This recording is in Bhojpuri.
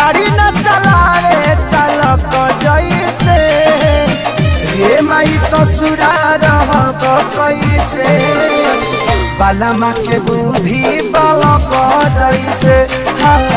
गाड़ी न चलावे चालक जैसे रे माई ससुरा रहब कैसे बालमा के बुद्धि बालक जैसे।